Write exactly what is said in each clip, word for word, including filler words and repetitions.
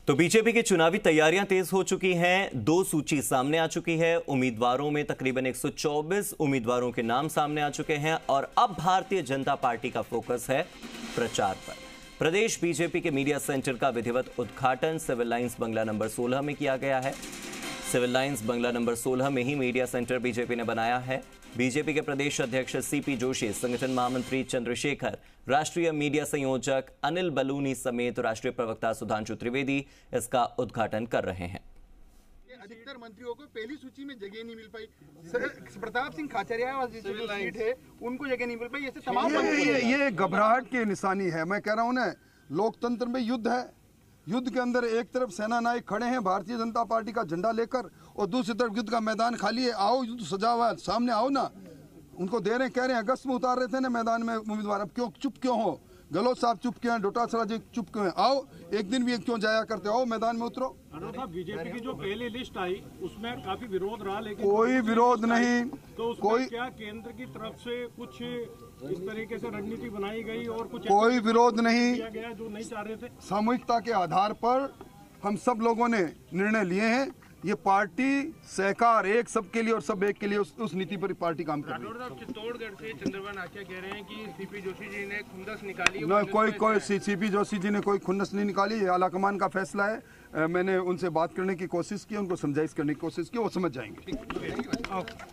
तो बीजेपी की चुनावी तैयारियां तेज हो चुकी हैं। दो सूची सामने आ चुकी है। उम्मीदवारों में तकरीबन एक सौ चौबीस उम्मीदवारों के नाम सामने आ चुके हैं और अब भारतीय जनता पार्टी का फोकस है प्रचार पर। प्रदेश बीजेपी के मीडिया सेंटर का विधिवत उद्घाटन सिविल लाइंस बंगला नंबर सोलह में किया गया है। सिविल लाइंस बंगला नंबर सोलह में ही मीडिया सेंटर बीजेपी ने बनाया है। बीजेपी के प्रदेश अध्यक्ष सीपी जोशी, संगठन महामंत्री चंद्रशेखर, राष्ट्रीय मीडिया संयोजक अनिल बलूनी समेत राष्ट्रीय प्रवक्ता सुधांशु त्रिवेदी इसका उद्घाटन कर रहे हैं। अधिकतर मंत्रियों को पहली सूची में जगह नहीं मिल पाई। प्रताप सिंह खाचरिया सीट है, उनको जगह नहीं मिल पाई। ऐसे तमाम ये, ये, ये घबराहट की निशानी है। मैं कह रहा हूँ ना, लोकतंत्र में युद्ध है। युद्ध के अंदर एक तरफ सेना नायक खड़े हैं भारतीय जनता पार्टी का झंडा लेकर और दूसरी तरफ युद्ध का मैदान खाली है। आओ, युद्ध सजा हुआ है, सामने आओ ना। उनको दे रहे, कह रहे हैं अगस्त में उतार रहे थे ना मैदान में उम्मीदवार, अब क्यों चुप क्यों हो? गहलोत साहब चुप क्यों हैं? डोटासरा जी चुप क्यों हैं? आओ, एक दिन भी क्यों जाया करते? आओ मैदान में उतरो। बीजेपी की जो पहली लिस्ट आई उसमें काफी विरोध रहा, लेकिन कोई विरोध नहीं। तो कोई क्या केंद्र की तरफ से कुछ इस तरीके से रणनीति बनाई गई और कुछ कोई विरोध नहीं किया गया जो नहीं चाह रहे थे? सामूहिकता के आधार पर हम सब लोगों ने निर्णय लिए हैं। ये पार्टी सहकार एक सबके लिए और सब एक के लिए, उस, उस नीति पर पार्टी काम कर रही है। चित्तौड़गढ़ से चंद्रबान आचार्य कह रहे हैं कि सीपी जोशी जी ने खुंदस निकाली। न, कोई कोई सीपी जोशी जी ने कोई खुंदस नहीं निकाली। ये आलाकमान का फैसला है। आ, मैंने उनसे बात करने की कोशिश की, उनको समझाइश करने की कोशिश की, वो समझ जाएंगे।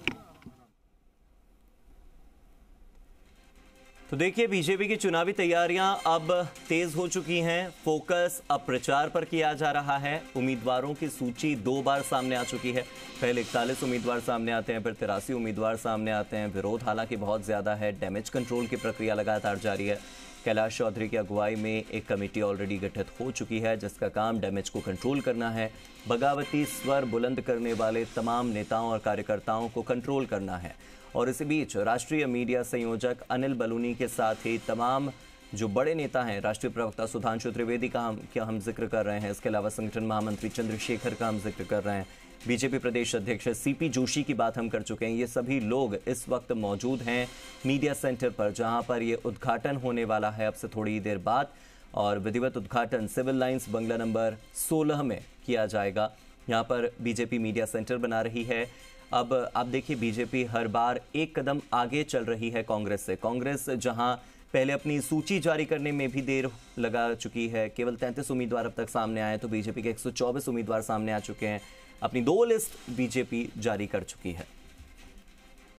तो देखिए, बीजेपी की चुनावी तैयारियां अब तेज हो चुकी हैं। फोकस अब प्रचार पर किया जा रहा है। उम्मीदवारों की सूची दो बार सामने आ चुकी है। पहले इकतालीस उम्मीदवार सामने आते हैं, फिर तिरासी उम्मीदवार सामने आते हैं। विरोध हालांकि बहुत ज्यादा है। डैमेज कंट्रोल की प्रक्रिया लगातार जारी है। कैलाश चौधरी की अगुवाई में एक कमेटी ऑलरेडी गठित हो चुकी है जिसका काम डैमेज को कंट्रोल करना है। बगावती स्वर बुलंद करने वाले तमाम नेताओं और कार्यकर्ताओं को कंट्रोल करना है। और इसी बीच राष्ट्रीय मीडिया संयोजक अनिल बलूनी के साथ ही तमाम जो बड़े नेता हैं, राष्ट्रीय प्रवक्ता सुधांशु त्रिवेदी का हम क्या हम जिक्र कर रहे हैं। इसके अलावा संगठन महामंत्री चंद्रशेखर का हम जिक्र कर रहे हैं। बीजेपी प्रदेश अध्यक्ष सीपी जोशी की बात हम कर चुके हैं। ये सभी लोग इस वक्त मौजूद हैं मीडिया सेंटर पर, जहां पर ये उद्घाटन होने वाला है अब से थोड़ी देर बाद। और विधिवत उद्घाटन सिविल लाइंस बंगला नंबर सोलह में किया जाएगा। यहाँ पर बीजेपी मीडिया सेंटर बना रही है। अब आप देखिए, बीजेपी हर बार एक कदम आगे चल रही है कांग्रेस से। कांग्रेस जहां पहले अपनी सूची जारी करने में भी देर लगा चुकी है, केवल तैंतीस उम्मीदवार अब तक सामने आए, तो बीजेपी के एक सौ चौबीस उम्मीदवार सामने आ चुके हैं। अपनी दो लिस्ट बीजेपी जारी कर चुकी है।